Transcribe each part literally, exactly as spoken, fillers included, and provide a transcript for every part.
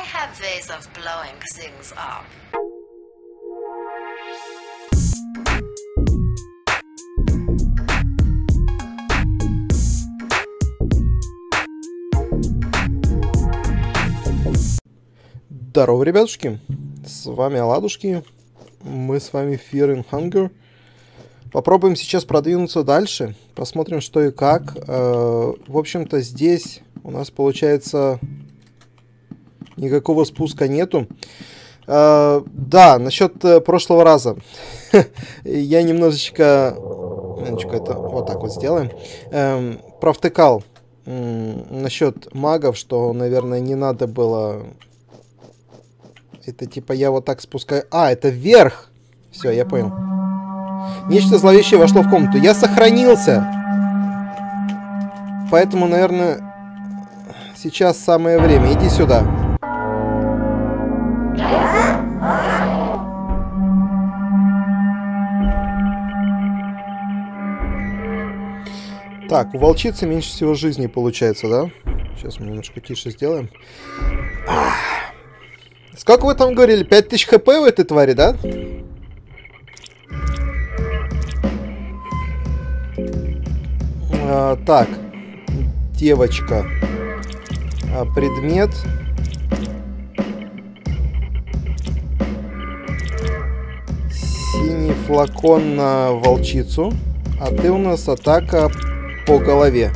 have ways of blowing things up. Здорово, ребятушки, с вами Оладушки, мы с вами Fear and Hunger. Попробуем сейчас продвинуться дальше, посмотрим что и как. В общем-то здесь у нас получается никакого спуска нету. Да, насчет прошлого раза. Я немножечко, немножечко это вот так вот сделаем, провтыкал насчет магов, что, наверное, не надо было... Это типа я вот так спускаю... А, это вверх! Все, я понял. Нечто зловещее вошло в комнату. Я сохранился! Поэтому, наверное, сейчас самое время. Иди сюда. Так, у волчицы меньше всего жизни получается, да? Сейчас мы немножко тише сделаем. Сколько вы там говорили? пять тысяч хп у этой твари, да? А, так. Девочка. А, предмет. Синий флакон на волчицу. А ты у нас атака по голове.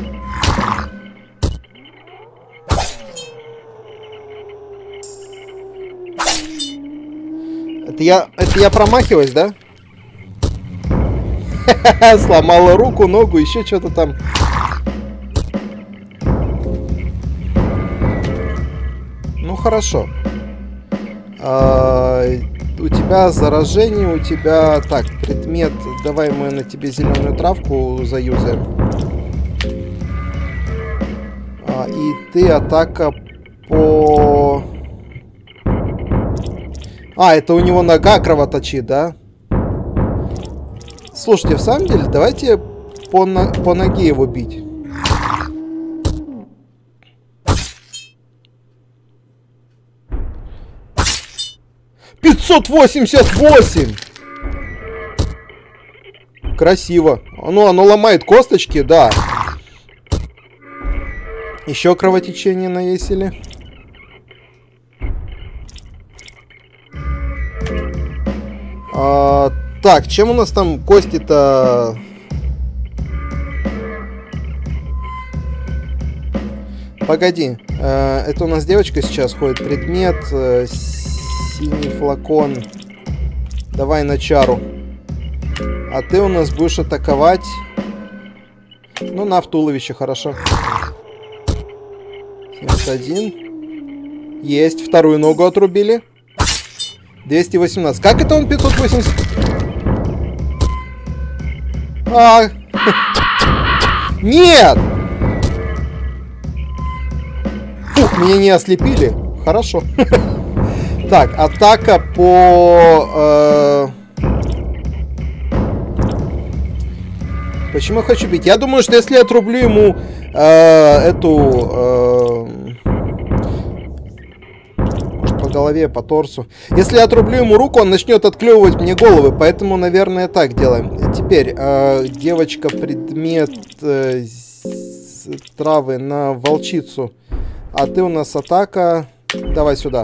Это я, это я промахиваюсь, да? Сломала руку, ногу, еще что-то там. Ну, хорошо. А, у тебя заражение, у тебя... Так, предмет. Давай мы на тебе зеленую травку заюзаем. А, и ты атака по... А, это у него нога кровоточит, да? Слушайте, в самом деле, давайте по, на... по ноге его бить. пятьсот восемьдесят восемь! Красиво. Ну, оно ломает косточки, да. Еще кровотечение навесили. А, так, чем у нас там кости-то? Погоди, а, это у нас девочка сейчас ходит. Предмет, а, синий флакон. Давай на чару. А ты у нас будешь атаковать. Ну, на в туловище, хорошо. семьдесят один. Есть, вторую ногу отрубили. двести восемнадцать. Как это он пятьсот восемьдесят? А! Нет! Фух, меня не ослепили. Хорошо. Так, атака по... Почему я хочу бить? Я думаю, что если я отрублю ему эту... голове, по торсу. Если я отрублю ему руку, он начнет отклевывать мне головы, поэтому, наверное, так делаем. Теперь, э, девочка, предмет э, с, травы на волчицу. А ты у нас атака. Давай сюда.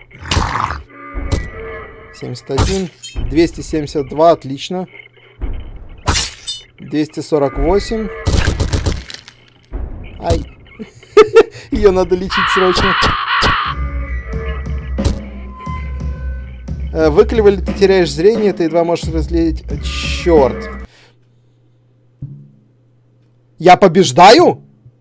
семьдесят один. двести семьдесят два, отлично. двести сорок восемь. Ай. Ее надо лечить срочно. Выклевали, ты теряешь зрение, ты едва можешь разглядеть. Черт. Я побеждаю?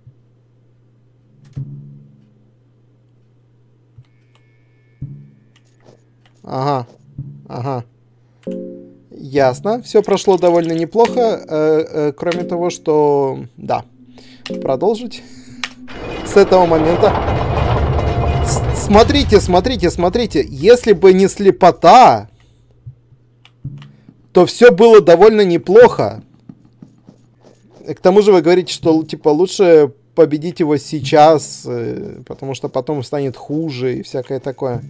Ага. Ага. Ясно. Все прошло довольно неплохо. Э, э, кроме того, что... Да. Продолжить. С этого момента... Смотрите, смотрите, смотрите. Если бы не слепота, то все было довольно неплохо. К тому же вы говорите, что типа лучше победить его сейчас, э, потому что потом станет хуже и всякое такое.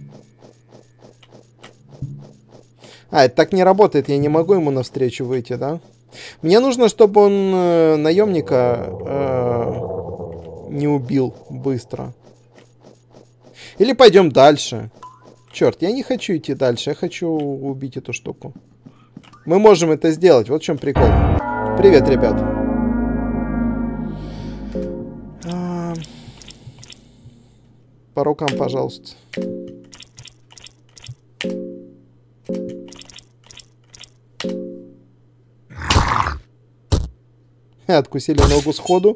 А, это так не работает, я не могу ему навстречу выйти, да? Мне нужно, чтобы он э, наемника э, не убил быстро. Или пойдем дальше. Черт, я не хочу идти дальше, я хочу убить эту штуку. Мы можем это сделать, вот в чем прикол. Привет, ребят. А... По рукам, пожалуйста. Откусили ногу сходу.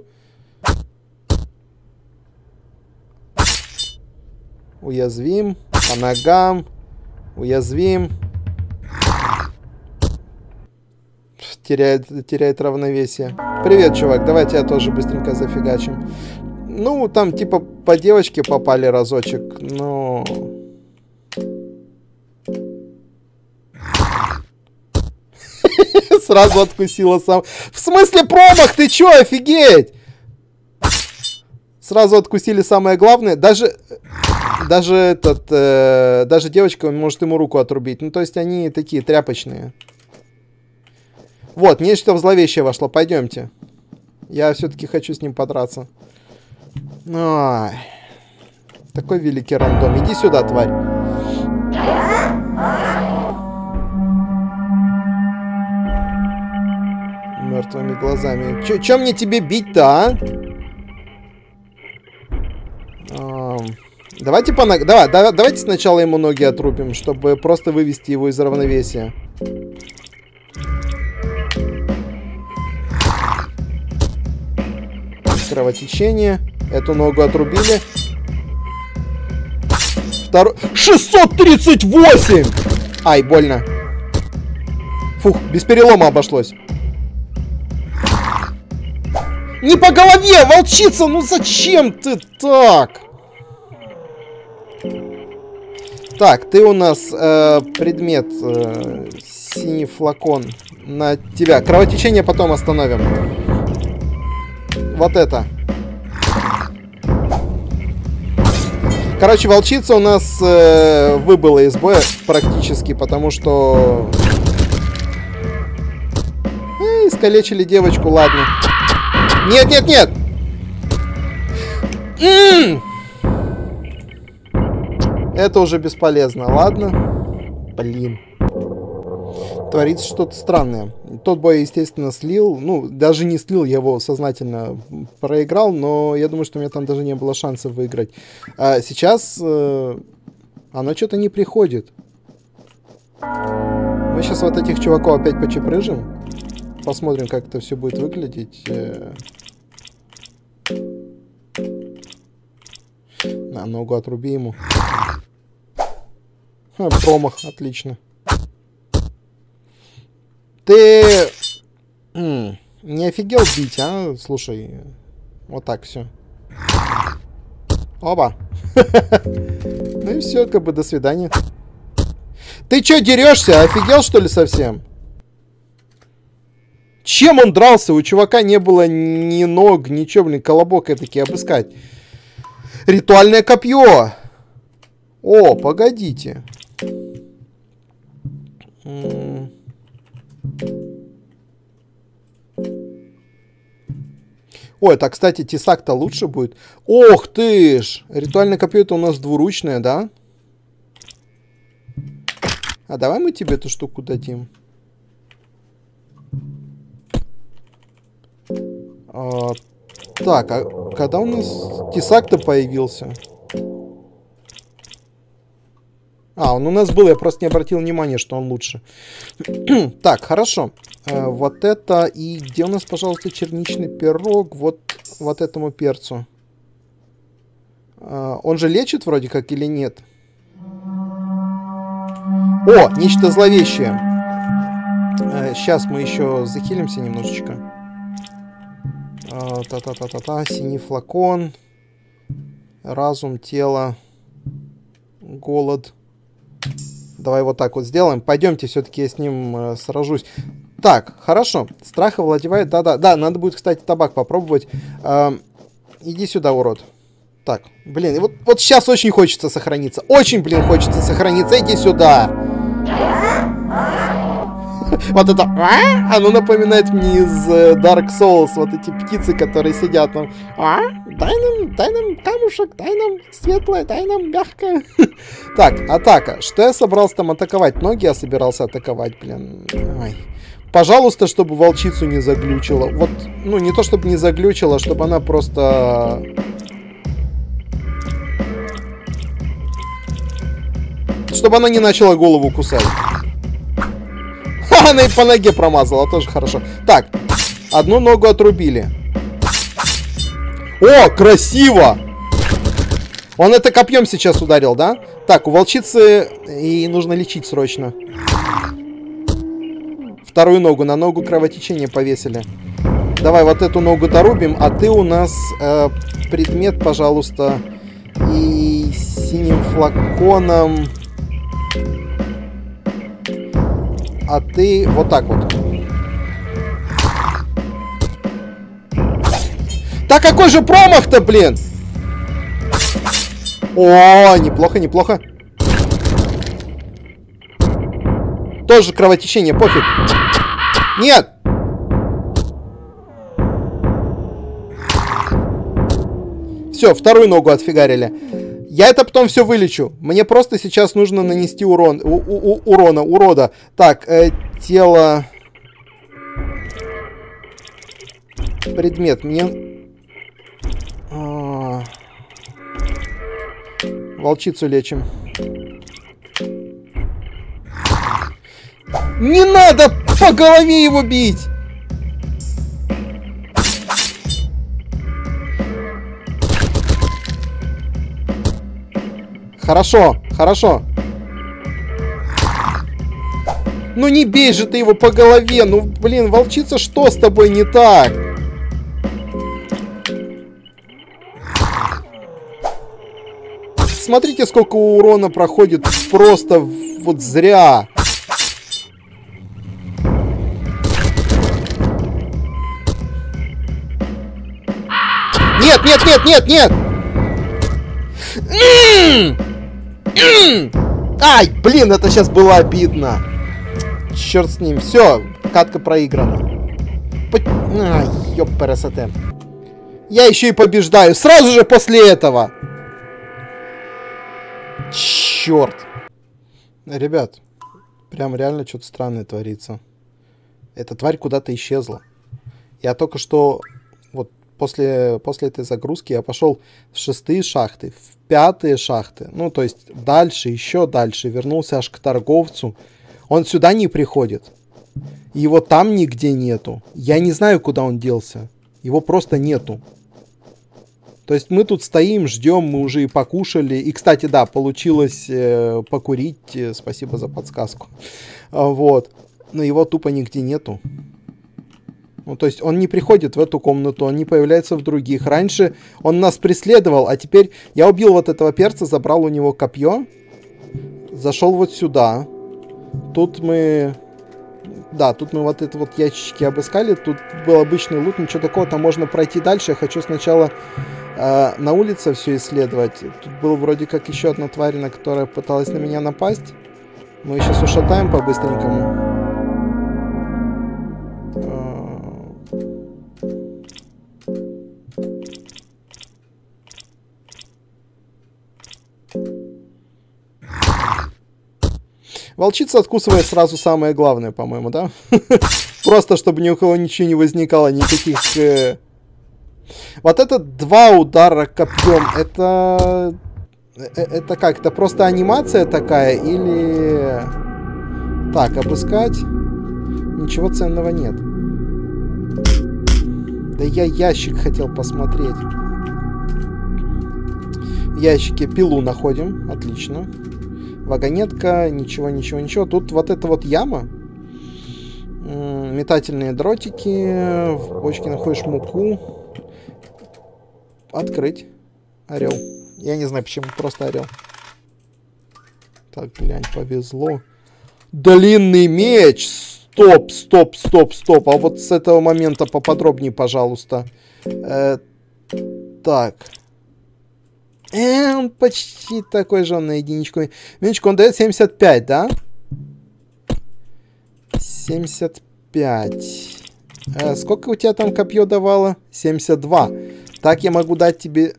Уязвим. По ногам. Уязвим. Теряет, теряет равновесие. Привет, чувак. Давай тебя тоже быстренько зафигачим. Ну, там типа по девочке попали разочек, но... Сразу откусила сам. В смысле промах? Ты чё, офигеть? Сразу откусили самое главное. Даже... Даже этот... Э, даже девочка может ему руку отрубить. Ну, то есть они такие тряпочные. Вот, нечто в зловещее вошло. Пойдемте. Я все-таки хочу с ним подраться. Ой. Такой великий рандом. Иди сюда, тварь. Мертвыми глазами. Че, че мне тебе бить-то, а? а? Давайте по ног... Давай, да, давайте сначала ему ноги отрубим, чтобы просто вывести его из равновесия. Кровотечение. Эту ногу отрубили. Второй... шестьсот тридцать восемь! Ай, больно. Фух, без перелома обошлось. Не по голове, волчица! Ну зачем ты так? Так, ты у нас э, предмет э, синий флакон на тебя. Кровотечение потом остановим. Вот это. Короче, волчица у нас э, выбыла из боя практически, потому что... Э, искалечили девочку, ладно. Нет, нет, нет! М-м-м! Это уже бесполезно, ладно? Блин. Творится что-то странное. Тот бой, естественно, слил. Ну, даже не слил, я его сознательно проиграл, но я думаю, что у меня там даже не было шансов выиграть. А сейчас э, оно что-то не приходит. Мы сейчас вот этих чуваков опять почепрыжим. Посмотрим, как это все будет выглядеть. На ногу отруби ему. А, промах, отлично. Ты М-м, не офигел бить, а? Слушай, вот так все. Оба. Ну и все, как бы до свидания. Ты чё дерешься? Офигел, что ли, совсем? Чем он дрался? У чувака не было ни ног, ничего, блин, колобок этакий обыскать. Ритуальное копье. О, погодите. Ой, так, кстати, тесак-то лучше будет. Ох ты ж! Ритуальное копье это у нас двуручное, да? А давай мы тебе эту штуку дадим. А, так, а когда у нас тесак-то появился? А, он у нас был, я просто не обратил внимания, что он лучше. Так, хорошо. А, вот это. И где у нас, пожалуйста, черничный пирог? Вот, вот этому перцу. А, он же лечит вроде как или нет? О, нечто зловещее. А, сейчас мы еще захилимся немножечко. Та-та-та-та-та. Синий флакон. Разум, тело. Голод. Давай вот так вот сделаем. Пойдемте, все-таки я с ним э, сражусь. Так, хорошо. Страх овладевает. Да-да. Да, надо будет, кстати, табак попробовать. Э, Иди сюда, урод. Так, блин, вот, вот сейчас очень хочется сохраниться. Очень, блин, хочется сохраниться. Иди сюда. Вот это, оно напоминает мне из Dark Souls. Вот эти птицы, которые сидят там. А? Дай нам, дай нам камушек, дай нам светлое, дай нам мягкое. Так, атака. Что я собрался там атаковать? Ноги я собирался атаковать, блин. Ой. Пожалуйста, чтобы волчицу не заглючила. Вот, ну, не то, чтобы не заглючила, чтобы она просто... Чтобы она не начала голову кусать. Ха, она и по ноге промазала, тоже хорошо. Так, одну ногу отрубили. О, красиво! Он это копьем сейчас ударил, да? Так, у волчицы ей нужно лечить срочно. Вторую ногу, на ногу кровотечение повесили. Давай вот эту ногу дорубим, а ты у нас э, предмет, пожалуйста, и синим флаконом. А ты вот так вот. Да какой же промах-то, блин! О, неплохо, неплохо. Тоже кровотечение, пофиг. Нет! Все, вторую ногу отфигарили. Я это потом все вылечу. Мне просто сейчас нужно нанести урон. У, у, у, урона, урода. Так, э, тело... Предмет. Мне... А... Волчицу лечим. Не надо по голове его бить! Хорошо, хорошо. Ну не бей же ты его по голове. Ну, блин, волчица, что с тобой не так? Смотрите, сколько урона проходит просто вот зря. Нет, нет, нет, нет, нет! Ай, блин, это сейчас было обидно. Черт с ним. Все, катка проиграна. Ай, ёппересоте. Я еще и побеждаю. Сразу же после этого. Черт. Ребят, прям реально что-то странное творится. Эта тварь куда-то исчезла. Я только что... Вот после, после этой загрузки я пошел в шестые шахты, в пятые шахты. Ну, то есть дальше, еще дальше. Вернулся аж к торговцу. Он сюда не приходит. Его там нигде нету. Я не знаю, куда он делся. Его просто нету. То есть мы тут стоим, ждем, мы уже и покушали. И, кстати, да, получилось э, покурить. Спасибо за подсказку. Вот. Но его тупо нигде нету. Ну, то есть он не приходит в эту комнату, он не появляется в других. Раньше он нас преследовал, а теперь я убил вот этого перца, забрал у него копье. Зашел вот сюда. Тут мы... Да, тут мы вот это вот ящички обыскали. Тут был обычный лут, ничего такого. Там можно пройти дальше. Я хочу сначала э, на улице все исследовать. Тут был вроде как еще одна тварина, которая пыталась на меня напасть. Мы сейчас ушатаем по-быстренькому. Волчица откусывает сразу самое главное, по-моему, да? Просто, чтобы ни у кого ничего не возникало, никаких... Э... Вот это два удара копьем, это... Это как? Это просто анимация такая или... Так, обыскать. Ничего ценного нет. Да я ящик хотел посмотреть. В ящике пилу находим. Отлично. Вагонетка, ничего, ничего, ничего. Тут вот эта вот яма. Метательные дротики. В бочке находишь муку. Открыть. Орел. Я не знаю, почему. Просто орел. Так, глянь, повезло. Длинный меч. Стоп, стоп, стоп, стоп. А вот с этого момента поподробнее, пожалуйста. Э, Так. Э, он почти такой же, он на единичку. Минуточку, он дает семьдесят пять, да? семьдесят пять. А сколько у тебя там копье давало? семьдесят два. Так я могу дать тебе...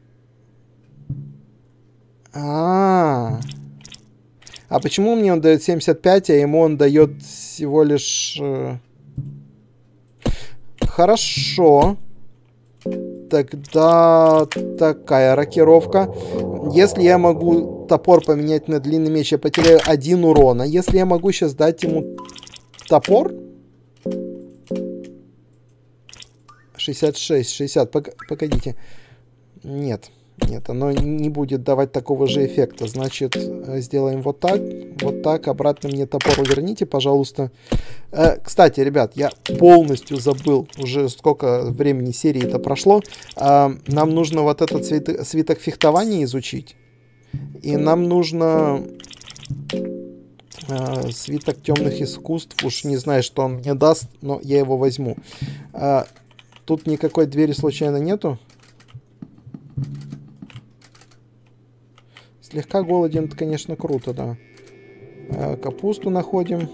А, -а, -а. а почему мне он дает семьдесят пять, а ему он дает всего лишь... Хорошо. Тогда такая рокировка. Если я могу топор поменять на длинный меч, я потеряю один урона. Если я могу сейчас дать ему топор... шестьдесят шесть, шестьдесят. Погодите. Нет. Нет, оно не будет давать такого же эффекта. Значит, сделаем вот так. Вот так. Обратно мне топор верните, пожалуйста. Э, кстати, ребят, я полностью забыл. Уже сколько времени серии это прошло. Э, нам нужно вот этот свиток, свиток фехтования изучить. И нам нужно... Э, свиток темных искусств. Уж не знаю, что он мне даст, но я его возьму. Э, тут никакой двери случайно нету. Слегка голоден, это, конечно, круто, да. Э, капусту находим.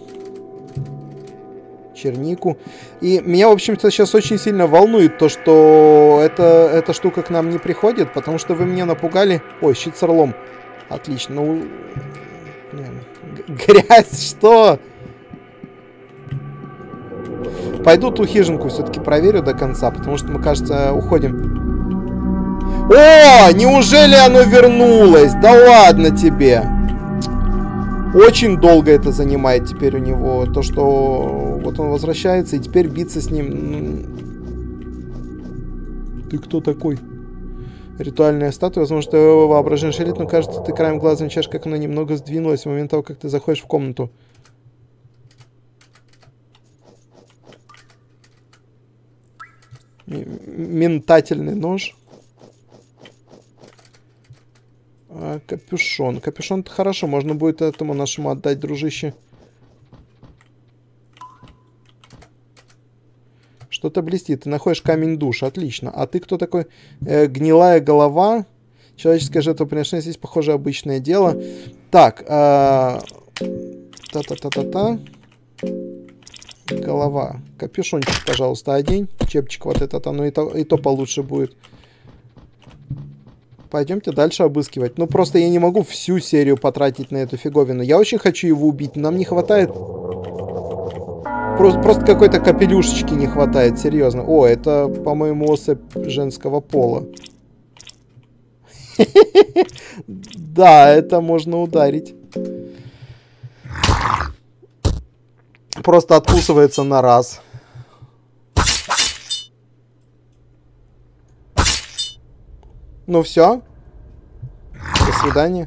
Чернику. И меня, в общем-то, сейчас очень сильно волнует то, что это, эта штука к нам не приходит, потому что вы меня напугали. Ой, щит с орлом. Отлично. Ну, грязь, что? Пойду ту хижинку все-таки проверю до конца, потому что мы, кажется, уходим. О, неужели оно вернулось? Да ладно тебе. Очень долго это занимает теперь у него. То, что вот он возвращается, и теперь биться с ним... Ты кто такой? Ритуальная статуя. Возможно, что его воображение шалит, но кажется, ты краем глаза замечаешь, как она немного сдвинулась в момент того, как ты заходишь в комнату. Ментательный нож. А, капюшон. Капюшон-то хорошо. Можно будет этому нашему отдать, дружище. Что-то блестит. Ты находишь камень душ. Отлично. А ты кто такой? Э, гнилая голова. Человеческое жертвоприношение здесь, похоже, обычное дело. Так. Та-та-та-та-та. Голова. Капюшончик, пожалуйста, одень. Чепчик вот этот. Оно и то, и то получше будет. Пойдемте дальше обыскивать. Ну, просто я не могу всю серию потратить на эту фиговину. Я очень хочу его убить, но нам не хватает... Просто, просто какой-то капелюшечки не хватает, серьезно. О, это, по-моему, особь женского пола. Да, это можно ударить. Просто откусывается на раз. Ну все. До свидания.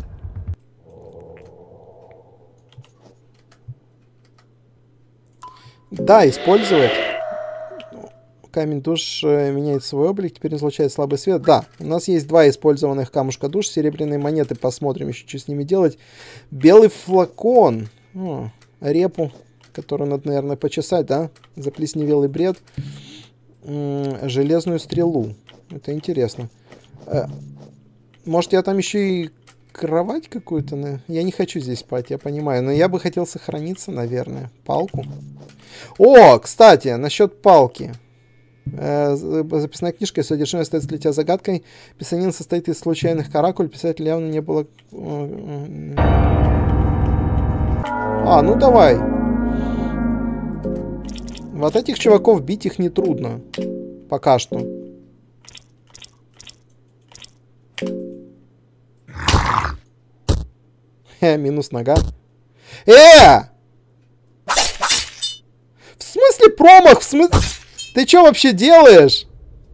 Да, использовать. Камень душ меняет свой облик, теперь излучает слабый свет. Да, у нас есть два использованных камушка душ, серебряные монеты. Посмотрим еще, что с ними делать. Белый флакон. О, репу, которую надо, наверное, почесать, да? Заплесневелый бред. М-м, железную стрелу. Это интересно. Может, я там еще и кровать какую-то? Я не хочу здесь спать, я понимаю. Но я бы хотел сохраниться, наверное. Палку. О, кстати, насчет палки. Э, записная книжка, содержимое остается для тебя загадкой. Писанин состоит из случайных каракуль. Писатель явно не было... А, ну давай. Вот этих чуваков бить их нетрудно. Пока что. Хе, минус нога. Э! В смысле промах? В смысле... Ты что вообще делаешь?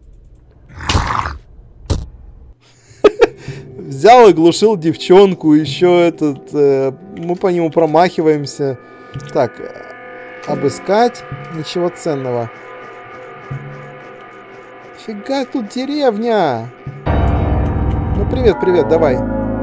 Взял и глушил девчонку. Еще этот... Э, мы по нему промахиваемся. Так. Обыскать. Ничего ценного. Фига тут деревня. Ну, привет, привет, давай.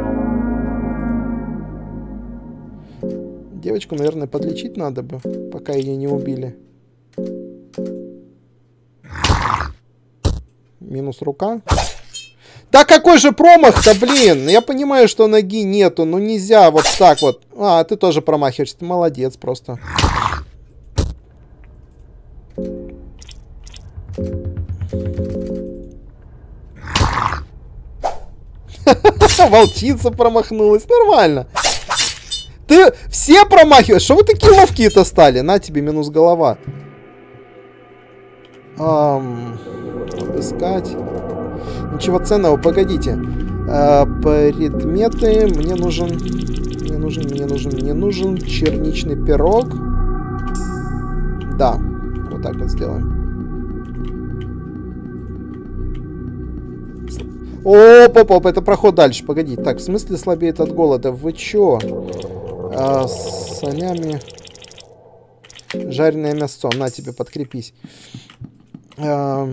Девочку, наверное, подлечить надо бы, пока ее не убили. Минус рука. Да какой же промах-то, блин! Я понимаю, что ноги нету, но нельзя вот так вот. А, ты тоже промахиваешься. Ты молодец просто. Волчица промахнулась. Нормально. Ты все промахиваешь? Что вы такие ловкие-то стали? На тебе минус голова. Эм, обыскать. Ничего ценного, погодите. Э, предметы. Мне нужен... Мне нужен, мне нужен, мне нужен черничный пирог. Да. Вот так вот сделаем. Оп-оп-оп, это проход дальше. Погодите. Так, в смысле слабеет от голода? Вы чё? А, с солями. Жареное мясо. На тебе, подкрепись. А,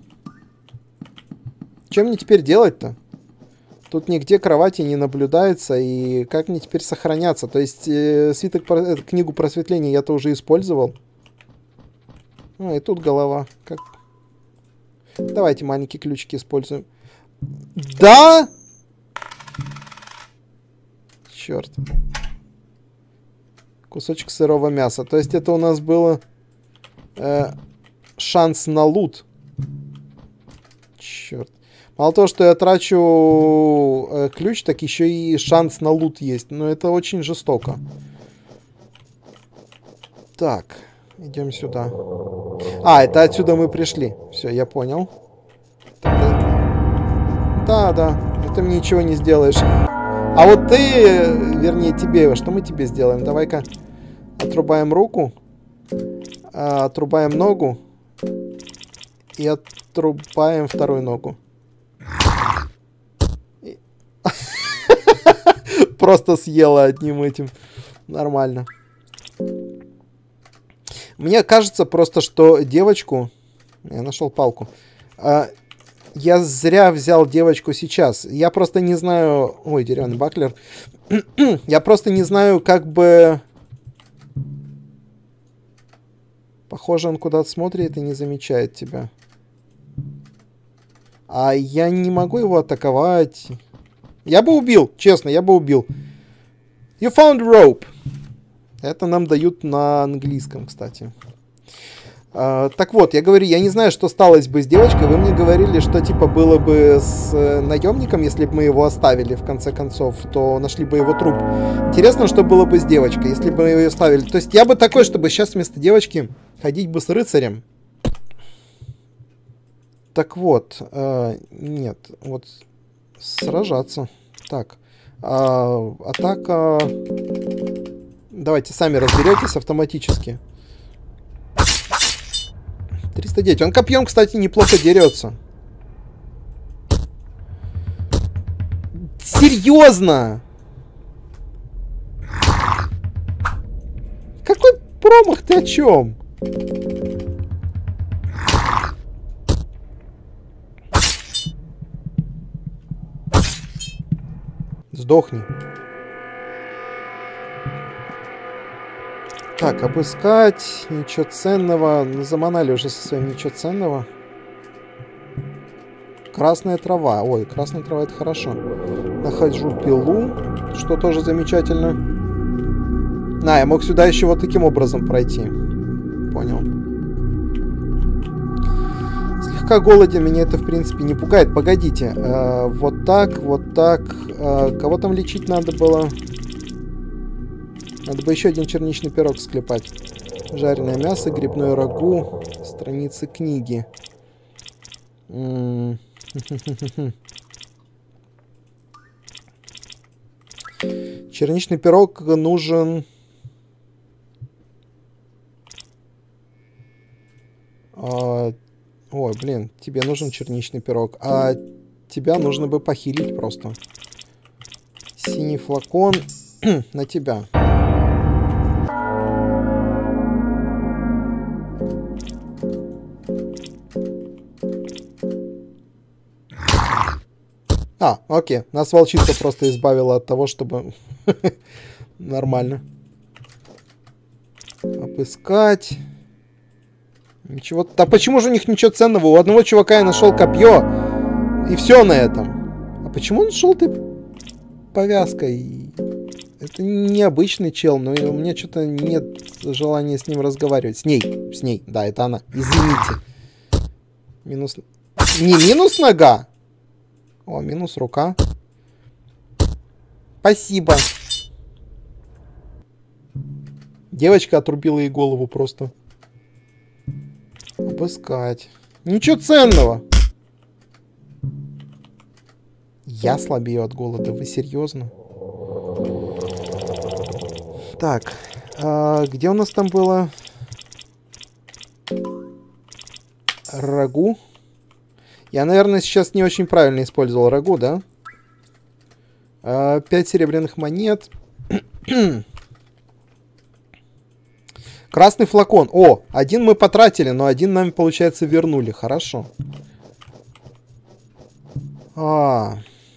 что мне теперь делать-то? Тут нигде кровати не наблюдается. И как мне теперь сохраняться? То есть э, свиток, э, книгу просветления я-то уже использовал. А, и тут голова. Как... Давайте маленькие ключики используем. Да? Черт. Кусочек сырого мяса. То есть это у нас было э, шанс на лут. Черт. Мало того, что я трачу э, ключ, так еще и шанс на лут есть. Но это очень жестоко. Так. Идем сюда. А, это отсюда мы пришли. Все, я понял. Тогда... Да, да. Это мне ничего не сделаешь. А вот ты, вернее, тебе, что мы тебе сделаем? Давай-ка отрубаем руку, отрубаем ногу и отрубаем вторую ногу. Просто съела одним этим. Нормально. Мне кажется просто, что девочку... Я нашел палку. Я зря взял девочку сейчас. Я просто не знаю... Ой, деревянный баклер. Я просто не знаю, как бы... Похоже, он куда-то смотрит и не замечает тебя. А я не могу его атаковать. Я бы убил, честно, я бы убил. You found rope. Это нам дают на английском, кстати. Uh, так вот, я говорю, я не знаю, что сталось бы с девочкой. Вы мне говорили, что типа было бы с э, наемником, если бы мы его оставили в конце концов, то нашли бы его труп. Интересно, что было бы с девочкой, если бы мы ее оставили. То есть я бы такой, чтобы сейчас вместо девочки ходить бы с рыцарем. Так вот, э, нет, вот сражаться. Так, э, атака. Давайте сами разберетесь автоматически. триста девять. Он копьем, кстати, неплохо дерется. Серьезно? Какой промах? Ты о чем? Сдохни. Так, обыскать. Ничего ценного. Заманали уже со своим ничего ценного. Красная трава. Ой, красная трава, это хорошо. Нахожу пилу, что тоже замечательно. А, я мог сюда еще вот таким образом пройти. Понял. Слегка голоден, меня это в принципе не пугает. Погодите. Э, вот так, вот так. Э, кого там лечить надо было? Надо бы еще один черничный пирог склепать. Жареное мясо, грибное рагу, страницы книги. Черничный пирог нужен... А... Ой, блин, тебе нужен черничный пирог. А тебя нужно бы похилить просто. Синий флакон на тебя. А, окей. Нас волчица просто избавила от того, чтобы... Нормально. Обыскать. Ничего... Да почему же у них ничего ценного? У одного чувака я нашел копье. И все на этом. Почему он с желтой повязкой? Это необычный чел, но у меня что-то нет желания с ним разговаривать. С ней, с ней, да, это она. Извините. Минус... Не минус нога? О, минус рука. Спасибо. Девочка отрубила ей голову просто. Обыскать. Ничего ценного. Я слабею от голода. Вы серьезно? Так. А, где у нас там было? Рагу. Я, наверное, сейчас не очень правильно использовал рагу, да? А, пять серебряных монет. Красный флакон. О, один мы потратили, но один нам, получается, вернули. Хорошо. А.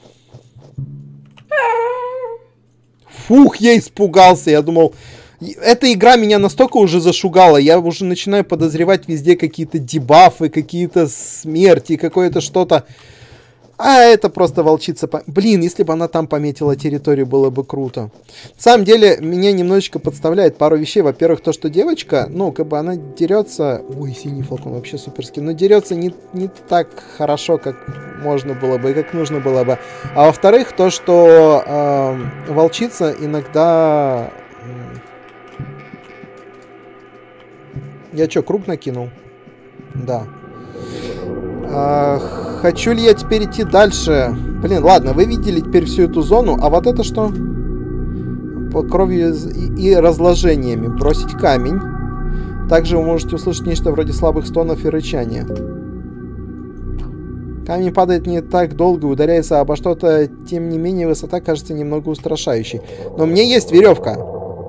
Фух, я испугался. Я думал... Эта игра меня настолько уже зашугала. Я уже начинаю подозревать везде какие-то дебафы, какие-то смерти, какое-то что-то. А это просто волчица. По... Блин, если бы она там пометила территорию, было бы круто. На самом деле, меня немножечко подставляет пару вещей. Во-первых, то, что девочка, ну, как бы она дерется... Ой, синий флакон вообще суперский. Но дерется не, не так хорошо, как можно было бы и как нужно было бы. А во-вторых, то, что э, волчица иногда... Я что, круг накинул? Да. А, хочу ли я теперь идти дальше? Блин, ладно, вы видели теперь всю эту зону. А вот это что? По кровью и, и разложениями. Бросить камень. Также вы можете услышать нечто вроде слабых стонов и рычания. Камень падает не так долго, ударяется обо что-то. Тем не менее, высота кажется немного устрашающей. Но у меня есть веревка.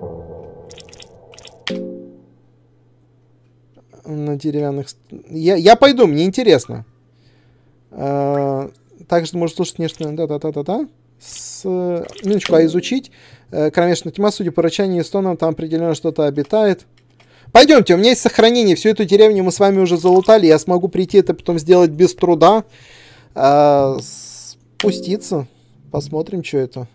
На деревянных... Я, я пойду, мне интересно. А, также может слушать нечто... Да-да-да-да-да. С... Минуточку, а изучить? А, кромешная тьма, судя по рычанию и стонам, там определенно что-то обитает. Пойдемте, у меня есть сохранение. Всю эту деревню мы с вами уже залутали. Я смогу прийти это потом сделать без труда. А, спуститься. Посмотрим, что это.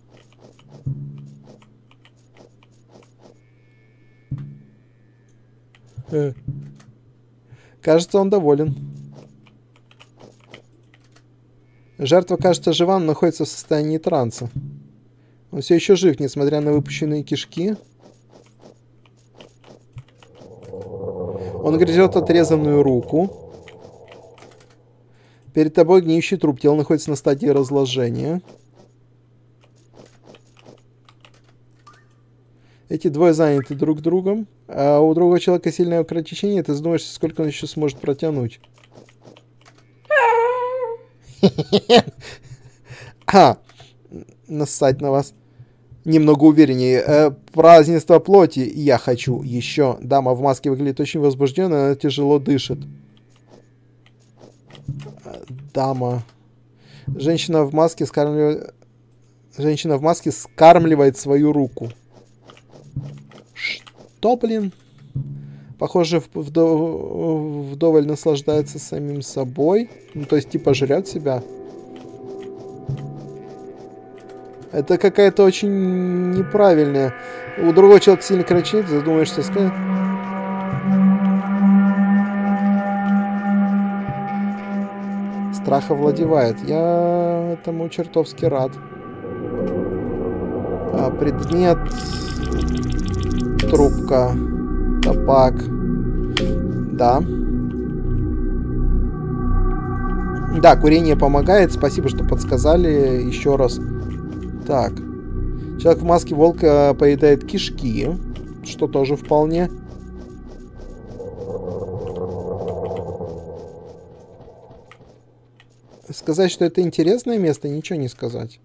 Э. Кажется, он доволен. Жертва, кажется, жива, но находится в состоянии транса. Он все еще жив, несмотря на выпущенные кишки. Он грызет отрезанную руку. Перед тобой гниющий труп. Тело находится на стадии разложения. Эти двое заняты друг другом. А у другого человека сильное кровотечение. Ты думаешь, сколько он еще сможет протянуть? А, нассать на вас. Немного увереннее. Э, празднество плоти. Я хочу еще. Дама в маске выглядит очень возбужденно, она тяжело дышит. Дама. Женщина в маске скармливает... Женщина в маске скармливает свою руку. Что, блин? Похоже, вдов... вдоволь наслаждается самим собой. Ну, то есть, типа, жрет себя. Это какая-то очень неправильная. У другого человека сильно кричит, задумаешься, сказать. Страх овладевает. Я этому чертовски рад. А, предмет. Трубка. Табак. Да. Да, курение помогает. Спасибо, что подсказали еще раз. Так. Человек в маске волка поедает кишки. Что тоже вполне. Сказать, что это интересное место, ничего не сказать.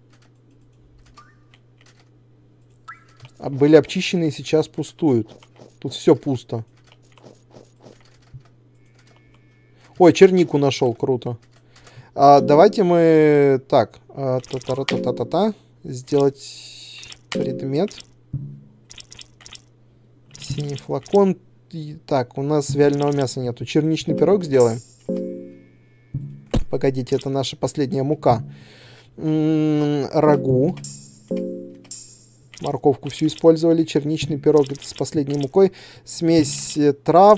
Были обчищены и сейчас пустуют. Тут все пусто. Ой, чернику нашел, круто. А, давайте мы... Так. А, та-та-та-та-та-та. Сделать предмет. Синий флакон. И, так, у нас вяленого мяса нету. Черничный пирог сделаем. Погодите, это наша последняя мука. М-м, рагу. Морковку всю использовали. Черничный пирог с последней мукой. Смесь трав.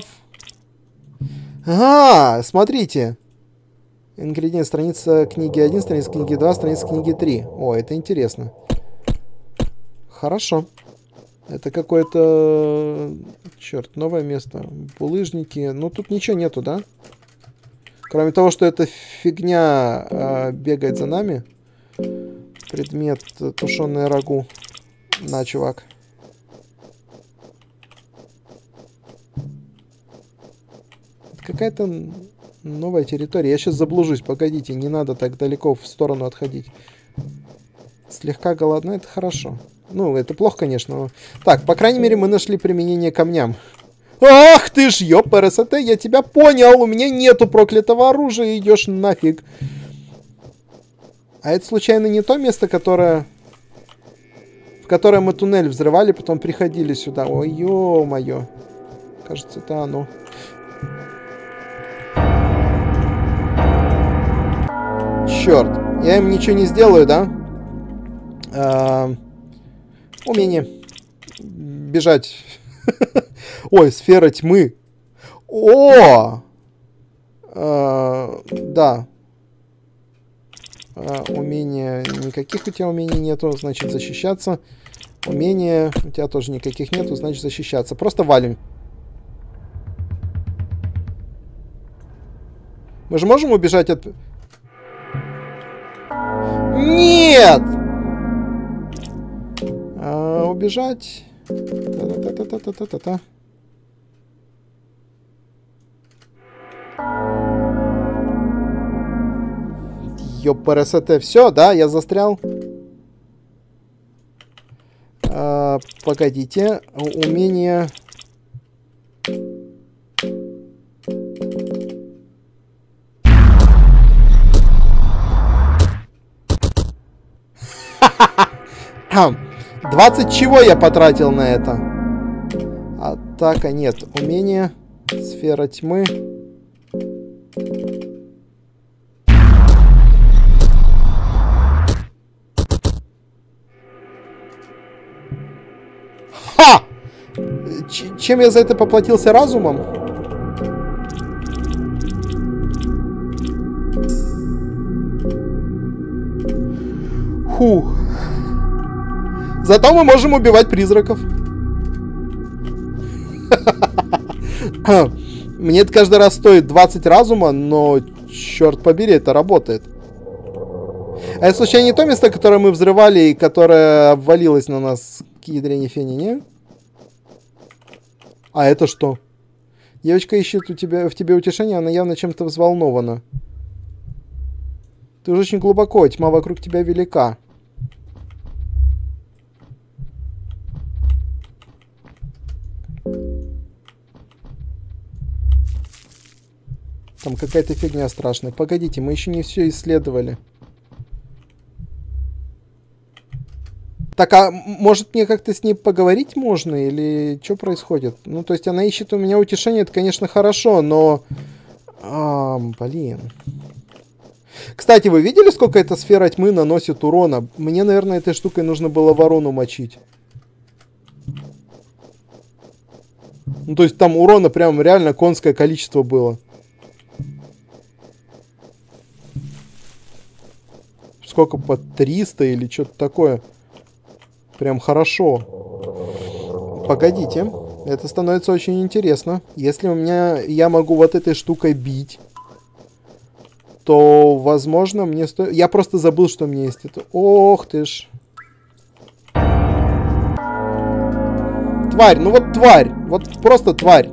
А, смотрите. Ингредиент, страница книги один, страница книги два, страница книги три. О, это интересно. Хорошо. Это какое-то... Черт, новое место. Булыжники. Ну, тут ничего нету, да? Кроме того, что эта фигня э, бегает за нами. Предмет тушеное рагу. На, чувак. Какая-то новая территория. Я сейчас заблужусь. Погодите, не надо так далеко в сторону отходить. Слегка голодна, это хорошо. Ну, это плохо, конечно. Но... Так, по крайней мере, мы нашли применение камням. Ах ты ж, ёпрст, я тебя понял. У меня нету проклятого оружия, идешь нафиг. А это случайно не то место, которое... В которое мы туннель взрывали, потом приходили сюда. Ой, ё-моё. Кажется, это оно. Черт, я им ничего не сделаю, да? А, умение бежать. Ой, сфера тьмы. О! А, да. А, умения... Никаких у тебя умений нету, значит защищаться. Умения... У тебя тоже никаких нету, значит защищаться. Просто валим. Мы же можем убежать от... Нет! А, убежать... Та-та-та-та-та-та-та-та. Ёпрст, все, да, я застрял. А, погодите, умение... двадцать чего я потратил на это? Атака, нет. Умение. Сфера тьмы. Ха! Ч- чем я за это поплатился? Разумом? Фух. Зато мы можем убивать призраков. Мне это каждый раз стоит двадцать разума, но, черт побери, это работает. А это случайно не то место, которое мы взрывали и которое обвалилось на нас к ядрене фени, не? А это что? Девочка ищет у тебя, в тебе утешение, она явно чем-то взволнована. Ты уже очень глубоко, тьма вокруг тебя велика. Там какая-то фигня страшная. Погодите, мы еще не все исследовали. Так, а может мне как-то с ней поговорить можно? Или что происходит? Ну, то есть она ищет у меня утешение, это, конечно, хорошо, но... А, блин. Кстати, вы видели, сколько эта сфера тьмы наносит урона? Мне, наверное, этой штукой нужно было ворону мочить. Ну, то есть там урона прям реально конское количество было. Сколько, по триста или что-то такое. Прям хорошо. Погодите. Это становится очень интересно. Если у меня... Я могу вот этой штукой бить, то, возможно, мне стоит... Я просто забыл, что у меня есть это. Ох ты ж. Тварь. Ну вот тварь. Вот просто тварь.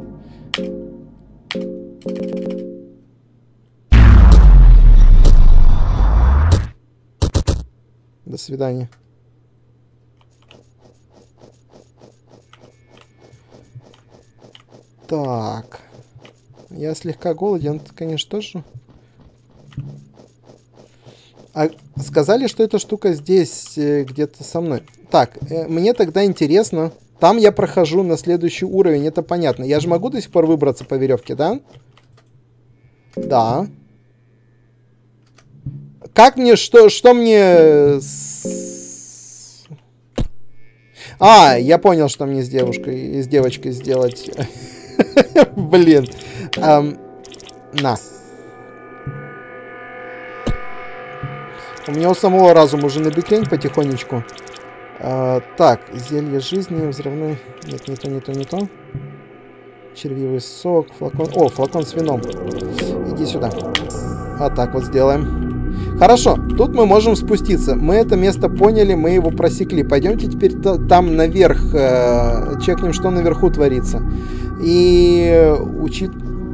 До свидания. Так. Я слегка голоден, конечно, тоже. А сказали, что эта штука здесь э, где-то со мной. Так, э, мне тогда интересно. Там я прохожу на следующий уровень, это понятно. Я же могу до сих пор выбраться по веревке, да? Да. как мне, что, что мне... А, я понял, что мне с девушкой, с девочкой сделать. Блин. На. У меня у самого разума уже набекрень потихонечку. Так, зелье жизни, взрывной... Нет, не то, не то, не то. Червивый сок, флакон... О, флакон с вином. Иди сюда. Вот так вот сделаем. Хорошо, тут мы можем спуститься. Мы это место поняли, мы его просекли. Пойдемте теперь там наверх, э, чекнем, что наверху творится. И учит...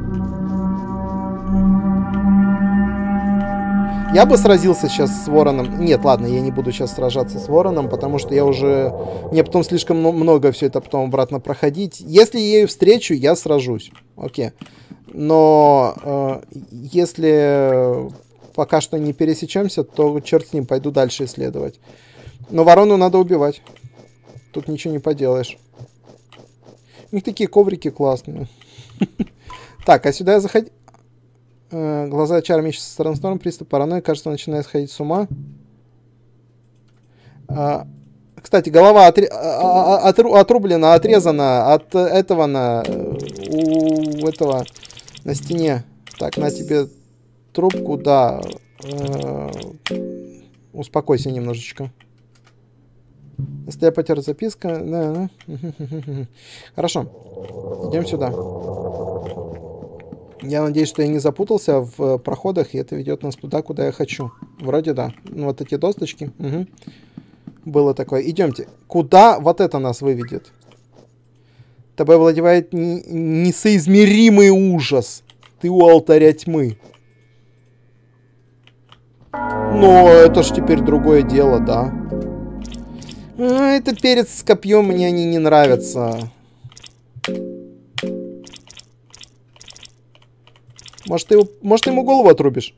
Я бы сразился сейчас с вороном. Нет, ладно, я не буду сейчас сражаться с вороном, потому что я уже... Мне потом слишком много все это потом обратно проходить. Если я ее встречу, я сражусь. Окей. Но э, если пока что не пересечемся, то черт с ним, пойду дальше исследовать. Но ворону надо убивать. Тут ничего не поделаешь. У них такие коврики классные. Так, а сюда я заходил... Глаза чар мечутся со стороны в сторону, приступ паранойи, кажется, начинает сходить с ума. А, кстати, голова отре... отру... отрублена, отрезана от этого на... у этого на стене. Так, на тебе трубку, да. Э... Успокойся немножечко. Если я потер записка... Да, да. Хорошо. Идем сюда. Я надеюсь, что я не запутался в проходах, и это ведет нас туда, куда я хочу. Вроде да. Ну, вот эти досточки. Угу. Было такое. Идемте. Куда вот это нас выведет? Тобой владевает несоизмеримый ужас. Ты у алтаря тьмы. Но это ж теперь другое дело, да. А, это перец с копьем, мне они не нравятся. Может, ты, может, ты ему голову отрубишь?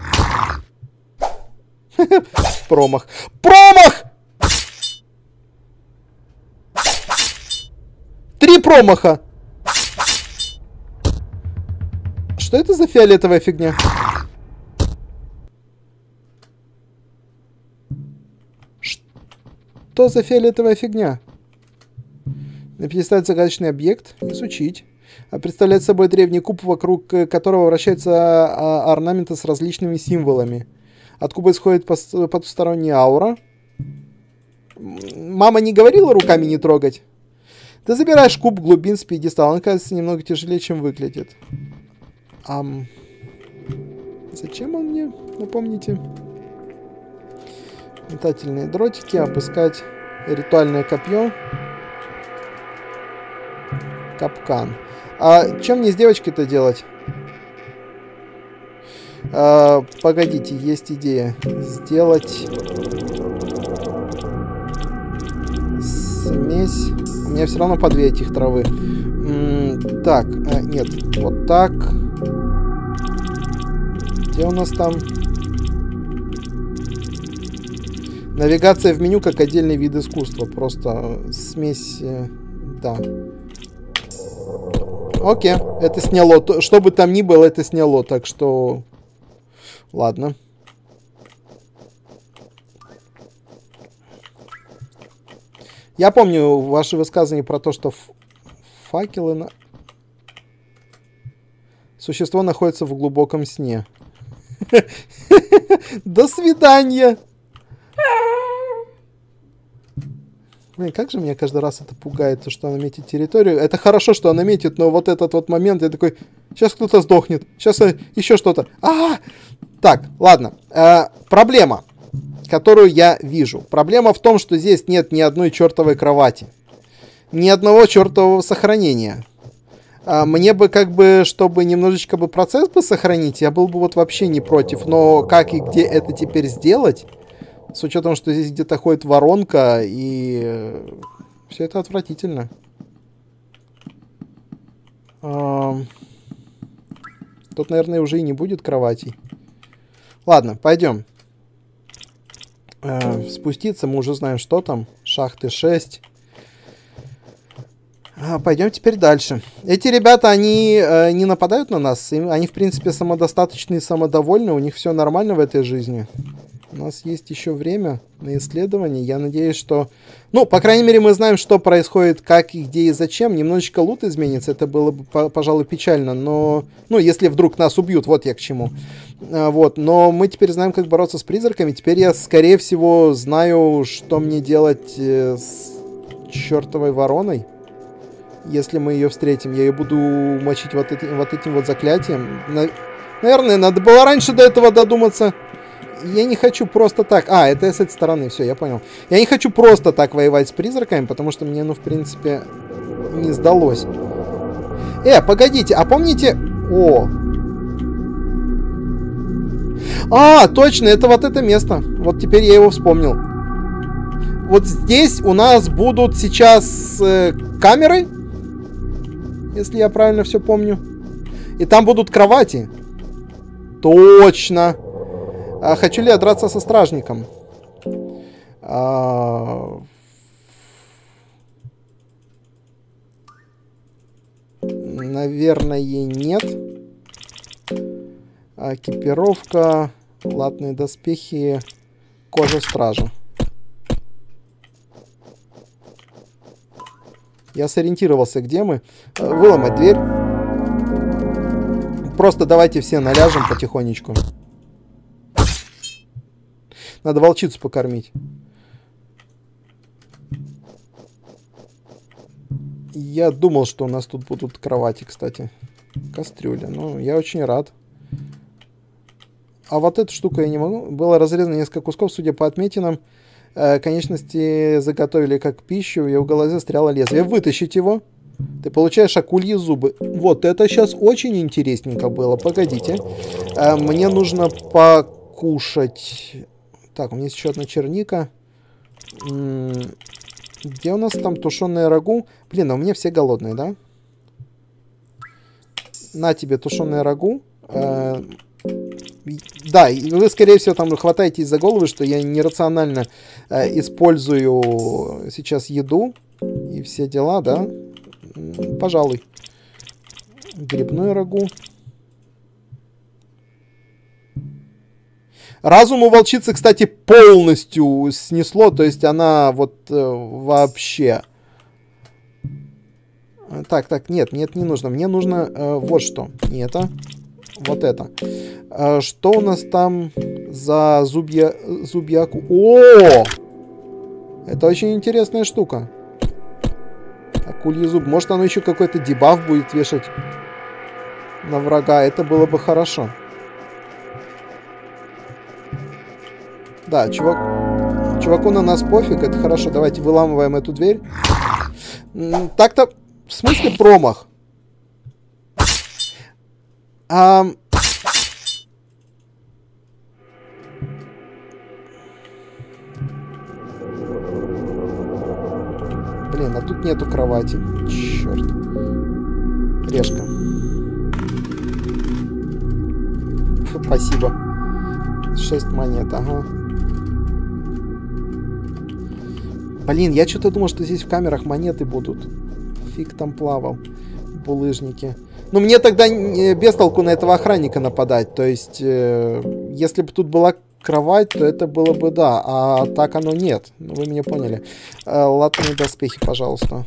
Промах. Промах! Три промаха! Что это за фиолетовая фигня? Что за фиолетовая фигня? Написать загадочный объект. Изучить. Представляет собой древний куб, вокруг которого вращаются орнаменты с различными символами. От куба исходит потусторонняя аура. Мама не говорила руками не трогать? Ты забираешь куб глубин с пьедестала. Он кажется немного тяжелее, чем выглядит. Ам... Зачем он мне? Напомните. Метательные дротики. Обыскать ритуальное копье. Капкан. А что мне с девочкой-то делать? А, погодите, есть идея. Сделать смесь. У меня все равно по две этих травы. М-м, так, а, нет, вот так. Где у нас там? Навигация в меню как отдельный вид искусства. Просто смесь... Да. Окей, это сняло. Что бы там ни было, это сняло. Так что... Ладно. Я помню ваши высказывания про то, что факелы... На... Существо находится в глубоком сне. До свидания! Блин, как же меня каждый раз это пугает, то, что она метит территорию. Это хорошо, что она метит, но вот этот вот момент, я такой, сейчас кто-то сдохнет, сейчас еще что-то. А-а-а! Так, ладно. Э, проблема, которую я вижу. Проблема в том, что здесь нет ни одной чертовой кровати. Ни одного чертового сохранения. А, мне бы как бы, чтобы немножечко бы процесс бы сохранить, я был бы вот вообще не против. Но как и где это теперь сделать... С учетом, что здесь где-то ходит воронка, и все это отвратительно. Тут, наверное, уже и не будет кроватей. Ладно, пойдем. Спуститься, мы уже знаем, что там. Шахты шесть. Пойдем теперь дальше. Эти ребята, они э, не нападают на нас. Им, они, в принципе, самодостаточные и самодовольны. У них все нормально в этой жизни. У нас есть еще время на исследование. Я надеюсь, что... Ну, по крайней мере, мы знаем, что происходит, как и где и зачем. Немножечко лут изменится. Это было бы, пожалуй, печально. Но... Ну, если вдруг нас убьют, вот я к чему. А, вот. Но мы теперь знаем, как бороться с призраками. Теперь я, скорее всего, знаю, что мне делать э, с чертовой вороной. Если мы ее встретим, я ее буду мочить вот этим вот, этим вот заклятием. Наверное, надо было раньше до этого додуматься. Я не хочу просто так... А, это с этой стороны, все, я понял. Я не хочу просто так воевать с призраками, потому что мне, ну, в принципе, не сдалось. Э, погодите, а помните... О! А, точно, это вот это место. Вот теперь я его вспомнил. Вот здесь у нас будут сейчас э, камеры, если я правильно все помню. И там будут кровати. Точно. А хочу ли я драться со стражником? А... Наверное, нет. А, экипировка, латные доспехи, кожа стража. Я сориентировался, где мы. Выломать дверь. Просто давайте все наляжем потихонечку. Надо волчицу покормить. Я думал, что у нас тут будут кровати, кстати. Кастрюля. Ну, я очень рад. А вот эту штуку я не могу. Было разрезано несколько кусков, судя по отметинам. Э, конечности заготовили как пищу, и в голове застряло лезвие. Вытащить его. Ты получаешь акульи зубы. Вот это сейчас очень интересненько было. Погодите. Э, мне нужно покушать. Так, у меня есть еще одна черника. М -м где у нас там тушеное рагу? Блин, а у меня все голодные, да? На тебе тушеное рагу. Э Да, и вы, скорее всего, там хватаетесь за головы, что я нерационально э, использую сейчас еду и все дела, да? Пожалуй. Грибное рагу. Разум у волчицы, кстати, полностью снесло, то есть она вот э, вообще... Так, так, нет, нет, не нужно. Мне нужно э, вот что. Не это. Вот это. А, что у нас там за зубья... зубьяку? О! Это очень интересная штука. Акульи зуб. Может, оно еще какой-то дебаф будет вешать на врага. Это было бы хорошо. Да, чувак... чуваку на нас пофиг. Это хорошо. Давайте выламываем эту дверь. Так-то... В смысле промах? А... Блин, а тут нету кровати. Черт. Решка. Фу, спасибо. Шесть монет, ага. Блин, я что-то думал, что здесь в камерах монеты будут. Фиг там плавал. Булыжники. Ну, мне тогда без толку на этого охранника нападать. То есть, э, если бы тут была кровать, то это было бы да. А так оно нет. Ну, вы меня поняли. Э, латные доспехи, пожалуйста.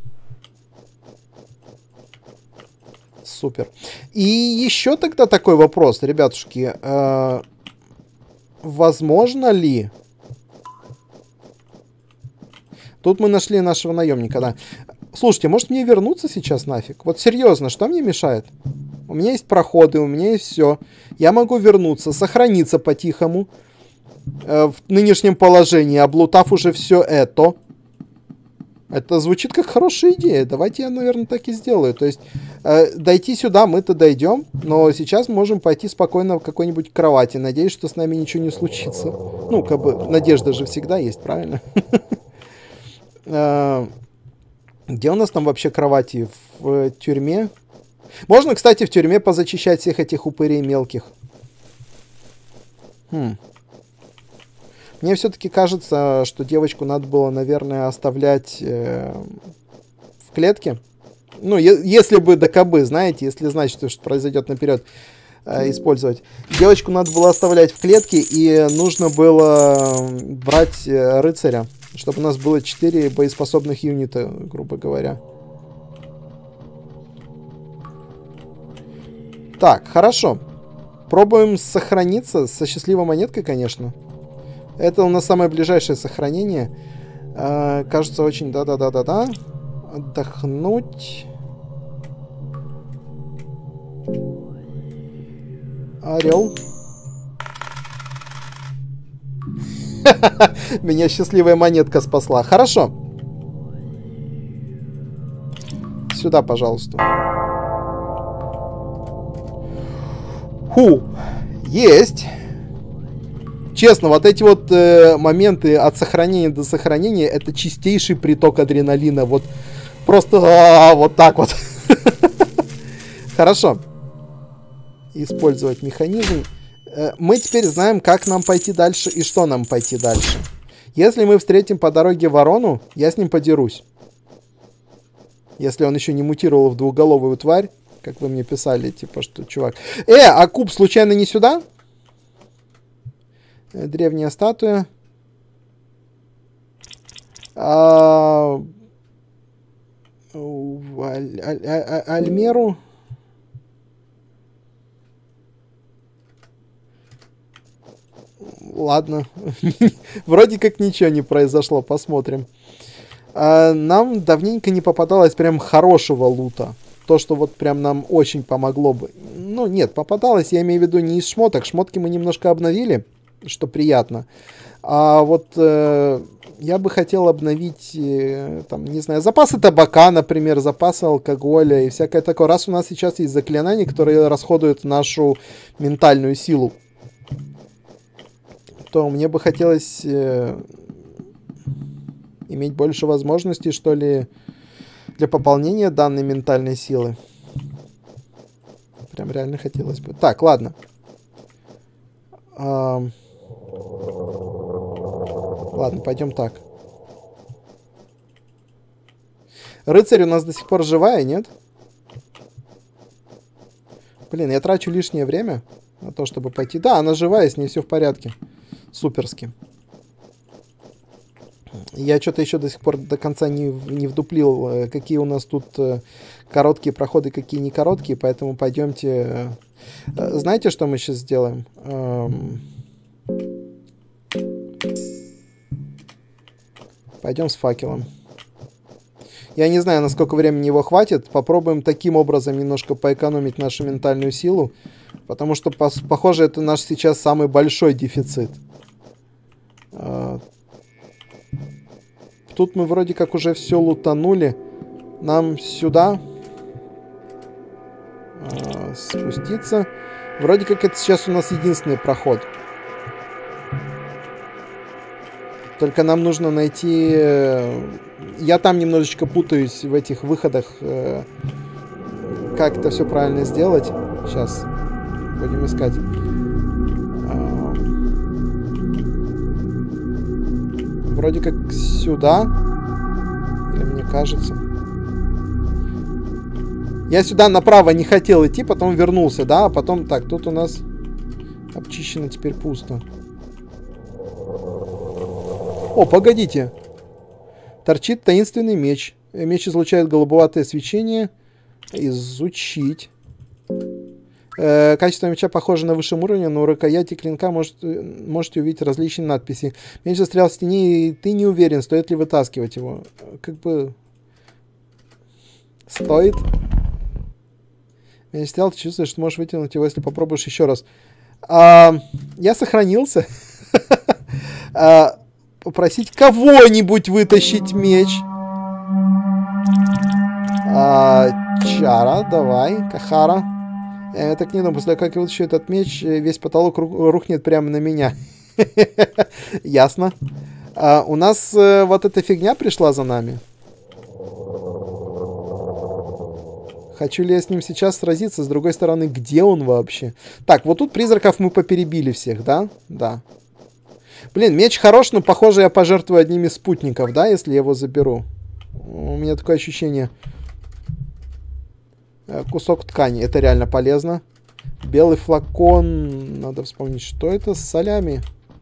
Супер. И еще тогда такой вопрос, ребятушки. Э, возможно ли... Тут мы нашли нашего наемника, да. Слушайте, может мне вернуться сейчас нафиг? Вот серьезно, что мне мешает? У меня есть проходы, у меня есть все. Я могу вернуться, сохраниться по-тихому э, в нынешнем положении, облутав уже все это. Это звучит как хорошая идея. Давайте я, наверное, так и сделаю. То есть э, дойти сюда мы-то дойдем, но сейчас можем пойти спокойно в какой-нибудь кровати. Надеюсь, что с нами ничего не случится. Ну, как бы, надежда же всегда есть, правильно? Где у нас там вообще кровати? В тюрьме? Можно, кстати, в тюрьме позачищать всех этих упырей мелких. Хм. Мне все-таки кажется, что девочку надо было, наверное, оставлять э, в клетке. Ну, если бы докобы, знаете, если знать, что, что произойдет наперед, э, использовать. Девочку надо было оставлять в клетке, и нужно было брать э, рыцаря, чтобы у нас было четыре боеспособных юнита, грубо говоря. Так, хорошо. Пробуем сохраниться со счастливой монеткой, конечно. Это у нас самое ближайшее сохранение. Э, кажется, очень... Да-да-да-да-да. Отдохнуть. Орел. Меня счастливая монетка спасла. Хорошо. Сюда, пожалуйста. Фу. Есть. Честно, вот эти вот э, моменты от сохранения до сохранения, это чистейший приток адреналина. Вот просто а, вот так вот. Хорошо. Использовать механизм. Э, мы теперь знаем, как нам пойти дальше и что нам пойти дальше. Если мы встретим по дороге ворону, я с ним подерусь. Если он еще не мутировал в двухголовую тварь, как вы мне писали, типа, что, чувак... Э, а куб случайно не сюда? Древняя статуя. А... Аль... Аль... Аль... Альмеру. Ладно. Вроде как ничего не произошло. Посмотрим. А, нам давненько не попадалось прям хорошего лута. То, что вот прям нам очень помогло бы. Ну, нет, попадалось, я имею в виду не из шмоток. Шмотки мы немножко обновили, что приятно. А вот э, я бы хотел обновить, э, там, не знаю, запасы табака, например, запасы алкоголя и всякое такое. Раз у нас сейчас есть заклинания, которые расходуют нашу ментальную силу, то мне бы хотелось э, иметь больше возможностей, что ли, для пополнения данной ментальной силы. Прям реально хотелось бы. Так, ладно. А... Ладно, пойдем так. Рыцарь у нас до сих пор живая, нет? Блин, я трачу лишнее время на то, чтобы пойти. Да, она живая, с ней все в порядке. Суперски. Я что-то еще до сих пор до конца не, не вдуплил, какие у нас тут короткие проходы, какие не короткие, поэтому пойдемте... Знаете, что мы сейчас сделаем? Пойдем с факелом. Я не знаю, насколько времени его хватит. Попробуем таким образом немножко поэкономить нашу ментальную силу, потому что, похоже, это наш сейчас самый большой дефицит. Тут мы вроде как уже все лутанули. Нам сюда а, спуститься. Вроде как это сейчас у нас единственный проход. Только нам нужно найти... Я там немножечко путаюсь в этих выходах. Как это все правильно сделать. Сейчас будем искать. Вроде как сюда. Или мне кажется. Я сюда направо не хотел идти, потом вернулся, да? А потом... Так, тут у нас обчищено теперь пусто. О, погодите. Торчит таинственный меч. Меч излучает голубоватое свечение. Изучить. Э, качество меча похоже на высшем уровне, но у рукояти клинка может, можете увидеть различные надписи. Меч застрял в стене, и ты не уверен, стоит ли вытаскивать его. Как бы... Стоит. Меч застрял, ты чувствуешь, что можешь вытянуть его, если попробуешь еще раз. А, я сохранился. Попросить кого-нибудь вытащить меч. Чара, давай, Кахара. Я так не думаю, после того, как я вытащу этот меч, весь потолок рухнет прямо на меня. Ясно. А, у нас э, вот эта фигня пришла за нами. Хочу ли я с ним сейчас сразиться? С другой стороны, где он вообще? Так, вот тут призраков мы поперебили всех, да? Да. Блин, меч хорош, но, похоже, я пожертвую одним из спутников, да, если я его заберу. У меня такое ощущение. Кусок ткани. Это реально полезно. Белый флакон. Надо вспомнить, что это. С солями.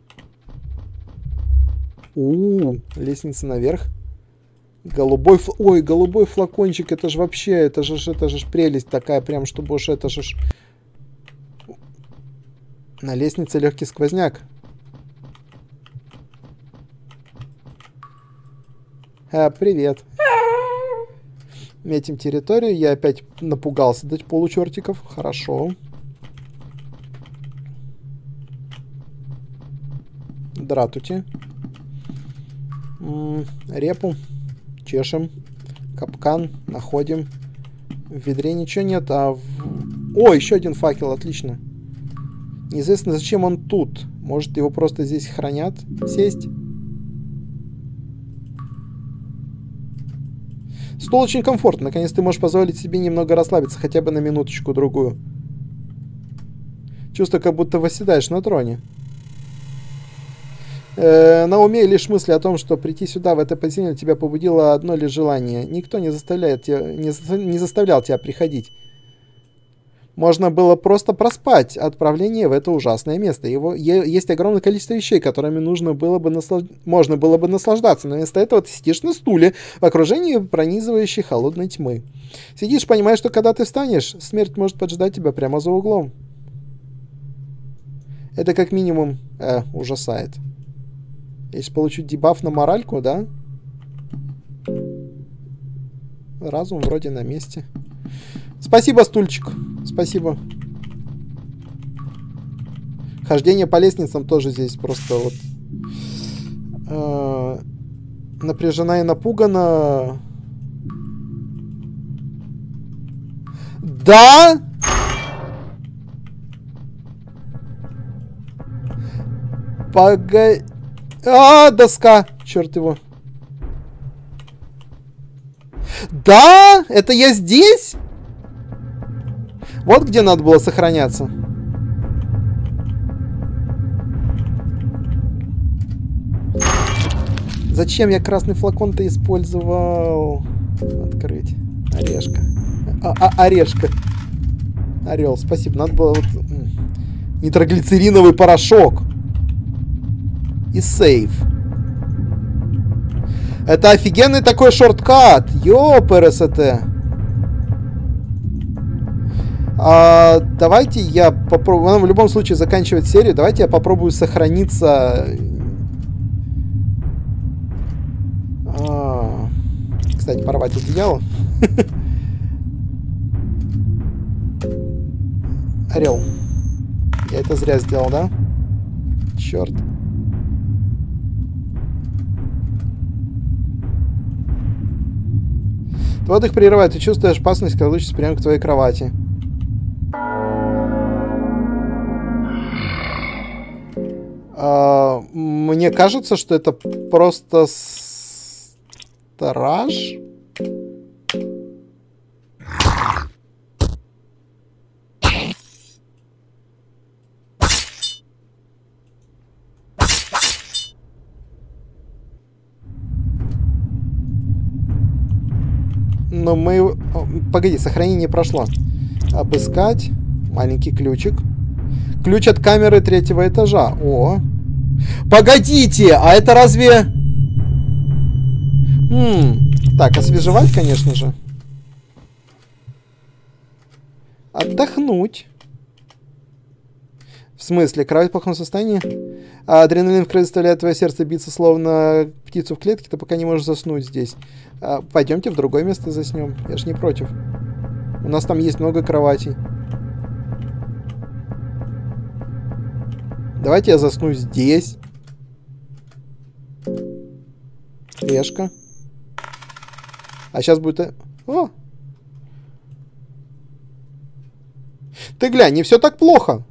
У-у-у. Лестница наверх. Голубой фл... Ой, голубой флакончик. Это же вообще... Это же, это же прелесть такая. Прям, чтобы уж это же... На лестнице легкий сквозняк. А, привет. Метим территорию. Я опять напугался дать получертиков. Хорошо. Дратути. М-м, репу. Чешем. Капкан. Находим. В ведре ничего нет, а в... О, еще один факел. Отлично. Неизвестно, зачем он тут. Может, его просто здесь хранят? Сесть. Стол очень комфортный. Наконец ты можешь позволить себе немного расслабиться, хотя бы на минуточку-другую. Чувство, как будто восседаешь на троне. Э, на уме лишь мысли о том, что прийти сюда, в это подземелье, тебя побудило одно лишь желание. Никто не заставляет тебя, не, за, не заставлял тебя приходить. Можно было просто проспать отправление в это ужасное место. Его, е, есть огромное количество вещей, которыми нужно было бы наслаж... можно было бы наслаждаться, но вместо этого ты сидишь на стуле в окружении пронизывающей холодной тьмы. Сидишь, понимаешь, что когда ты встанешь, смерть может поджидать тебя прямо за углом. Это как минимум э, ужасает. Если получить дебаф на моральку, да? Разум вроде на месте. Спасибо, стульчик. Спасибо. Хождение по лестницам тоже здесь просто вот э, напряжена и напугана. Да? Погоди. А, доска. Черт его. Да? Это я здесь? Вот где надо было сохраняться. Зачем я красный флакон-то использовал? Открыть. Орешка. А, а, орешка. Орел, спасибо. Надо было вот... Нитроглицериновый порошок. И сейв. Это офигенный такой шорткат. Ёпрст. А, давайте я попробую... Нам в любом случае заканчивать серию. Давайте я попробую сохраниться... А, кстати, порвать одеяло. Орел. Я это зря сделал, да? Черт. Твой отдых прерывает. Ты чувствуешь опасность, когда лучше прямо к твоей кровати. А, мне кажется, что это просто страж. Но мы... Погоди, сохранение прошло. Обыскать. Маленький ключик. Ключ от камеры третьего этажа. О. Погодите, а это разве... М-м. Так, освежевать, конечно же. Отдохнуть. В смысле, кровать в плохом состоянии? А адреналин в крови заставляет твое сердце биться, словно птицу в клетке, ты пока не можешь заснуть здесь. А, пойдемте в другое место заснем. Я же не против. У нас там есть много кроватей. Давайте я засну здесь. Решка. А сейчас будет... О! Ты глянь, не все так плохо.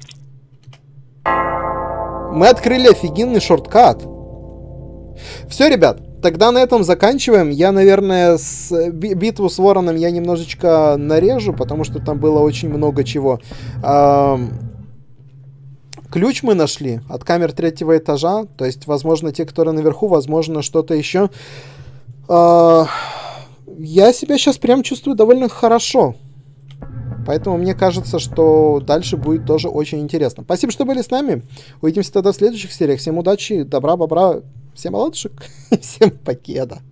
Мы открыли офигенный шорткат. Все, ребят, тогда на этом заканчиваем. Я, наверное, с... битву с вороном я немножечко нарежу, потому что там было очень много чего. Эм... Ключ мы нашли от камер третьего этажа. То есть, возможно, те, которые наверху, возможно, что-то еще. Э... я себя сейчас прям чувствую довольно хорошо. Поэтому мне кажется, что дальше будет тоже очень интересно. Спасибо, что были с нами. Увидимся тогда в следующих сериях. Всем удачи, добра, бобра, всем оладушек, всем покеда.